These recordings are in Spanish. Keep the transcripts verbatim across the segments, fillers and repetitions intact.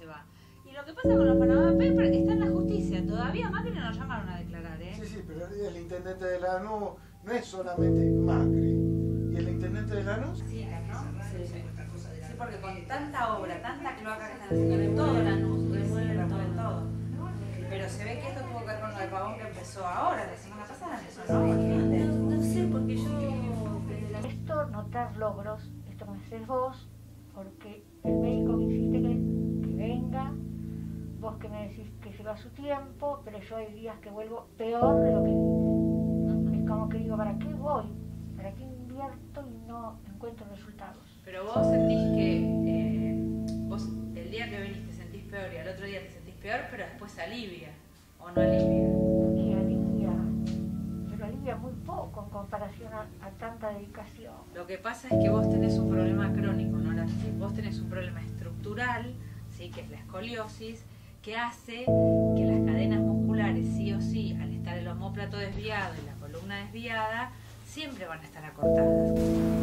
se va. Y lo que pasa con los Panama Papers está en la justicia. Todavía Macri no nos llamaron a declarar, ¿eh? Sí, sí, pero el intendente de Lanús no es solamente Macri. ¿Y el intendente de Lanús? Sí, ¿no? Sí, sí. Sí, porque con tanta obra, tanta cloaca que están haciendo en todo Lanús, remueven todo en todo. Pero se ve que esto tuvo que ver con lo de Pavón que empezó ahora, la semana pasada empezó, ¿no? No, no sé, porque yo desde la... Esto, notar logros, esto me haces vos, porque el médico me insiste que, que venga, vos que me decís que lleva su tiempo, pero yo hay días que vuelvo peor de lo que vine. Es como que digo, ¿para qué voy? ¿Para qué invierto y no encuentro resultados? Pero vos sentís que eh, vos el día que viniste sentís peor y al otro día te sentís peor, pero después alivia, ¿o no alivia? Sí, alivia, pero alivia muy poco en comparación a, a tanta dedicación. Lo que pasa es que vos tenés un problema crónico, ¿no? Vos tenés un problema estructural, ¿sí? Que es la escoliosis, que hace que las cadenas musculares, sí o sí, al estar el omóplato desviado y la columna desviada, siempre van a estar acortadas.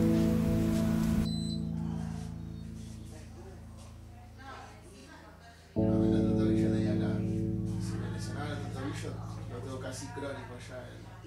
A mí la trastabilla tenía acá. Si me lesionaba el trastabilla, lo tengo casi crónico ya.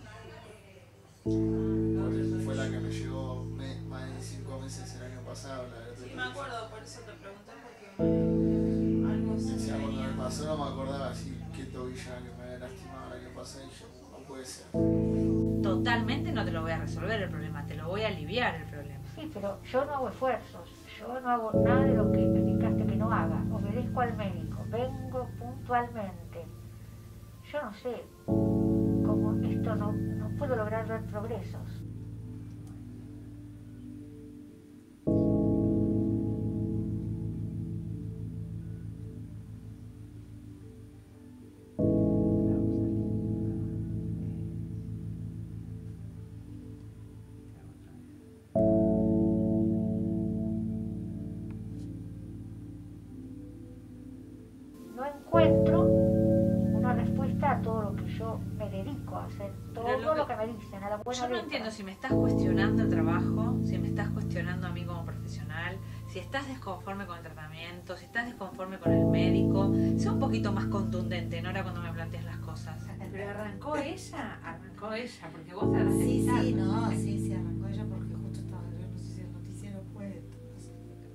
El... Fue la que me llevó me, más de cinco meses el año pasado. La de sí, me acuerdo, por eso te pregunté, porque algo se decía, me cuando venía. me pasó no me acordaba así qué tobilla que me había lastimado el año pasado y yo, no puede ser. Totalmente no te lo voy a resolver el problema, te lo voy a aliviar el problema. Sí, pero yo no hago esfuerzos, yo no hago nada de lo que me indicaste que no haga, obedezco al médico, vengo puntualmente. Yo no sé cómo esto no, no puedo lograr ver progresos. No encuentro una respuesta a todo lo que yo me dedico a hacer, todo Pero lo que- lo que me dicen, a la buena Yo no letra. entiendo si me estás cuestionando el trabajo, si me estás cuestionando a mí como profesional, si estás desconforme con el tratamiento, si estás desconforme con el médico. Sea un poquito más contundente, ¿no? Ahora cuando me planteas las cosas. Pero arrancó ella, arrancó ella, porque vos te hablas de Sí, avisar. sí, no, sí, sí, arrancó ella porque justo estaba, yo no sé si el noticiero puede, así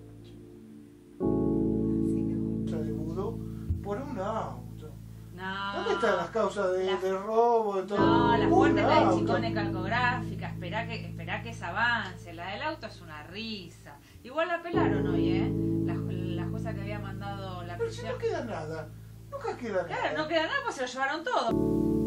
que bueno. Se mudó por un auto. No. ¿Dónde están las causas de, La- de robo, de todo? No, la Un fuerte es la de auto. Chicone calcográfica, esperá que, esperá que se avance, la del auto es una risa. Igual la pelaron hoy, ¿eh? La, la jueza que había mandado la Pero si prisión. no queda nada. Nunca queda nada. Claro, no queda nada, pues se lo llevaron todo.